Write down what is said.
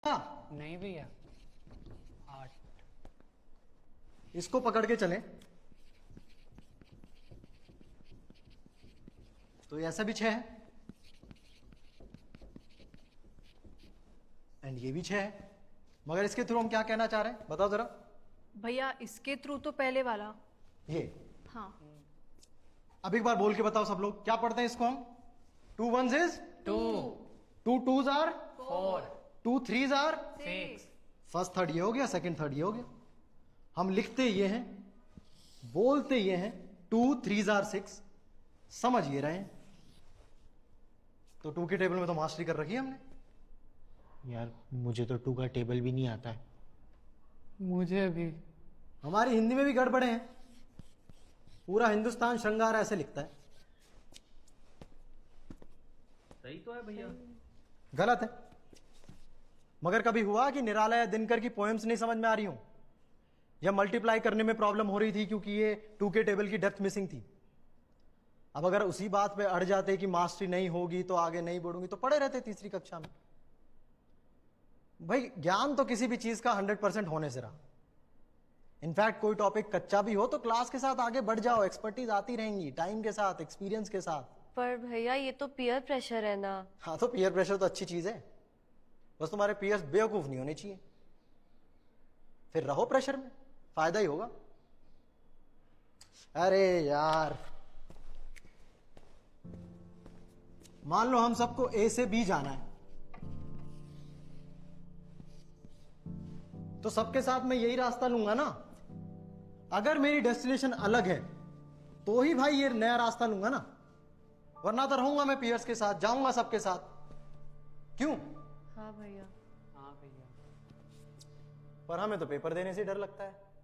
नहीं भैया 8। इसको पकड़ के चलें तो ऐसा भी 6 है एंड ये भी 6 है। मगर इसके थ्रू हम क्या कहना चाह रहे हैं बताओ जरा। भैया इसके थ्रू तो पहले वाला ये हाँ। अब एक बार बोल के बताओ सब लोग क्या पढ़ते हैं इसको हम। 2 1s is 2 2 2s are 4 2 3s are 6। First third ये हो गया, सेकंड थर्ड ये हो गया। हम लिखते ये हैं, बोलते ये हैं 2 3s are 6, समझ ये रहे हैं। तो 2 के टेबल में तो मास्टरी कर रखी है हमने। यार मुझे तो 2 का टेबल भी नहीं आता है। मुझे भी। हमारी हिंदी में भी गड़बड़े हैं, पूरा हिंदुस्तान श्रृंगार ऐसे लिखता है। सही तो है भैया। गलत है। मगर कभी हुआ कि निराला या दिनकर की पोएम्स नहीं समझ में आ रही हूं, या मल्टीप्लाई करने में प्रॉब्लम हो रही थी क्योंकि ये 2 के टेबल की डेप्थ मिसिंग थी। अब अगर उसी बात पे अड़ जाते कि मास्टरी नहीं होगी तो आगे नहीं बढ़ूंगी, तो पढ़े रहते तीसरी कक्षा में। भाई ज्ञान तो किसी भी चीज का 100% होने से रहा। इनफैक्ट कोई टॉपिक कच्चा भी हो तो क्लास के साथ आगे बढ़ जाओ, एक्सपर्टीज आती रहेंगी टाइम के साथ, एक्सपीरियंस के साथ। पर भैया ये तो पीयर प्रेशर है ना। हाँ तो पीयर प्रेशर तो अच्छी चीज है, बस तुम्हारे पीयर्स बेवकूफ नहीं होने चाहिए। फिर रहो प्रेशर में, फायदा ही होगा। अरे यार मान लो हम सबको ए से बी जाना है, तो सबके साथ मैं यही रास्ता लूंगा ना। अगर मेरी डेस्टिनेशन अलग है तो ही भाई ये नया रास्ता लूंगा ना, वरना तो रहूंगा मैं पीयर्स के साथ, जाऊंगा सबके साथ। क्यों? हाँ भैया। हाँ भैया। पर हमें तो पेपर देने से डर लगता है।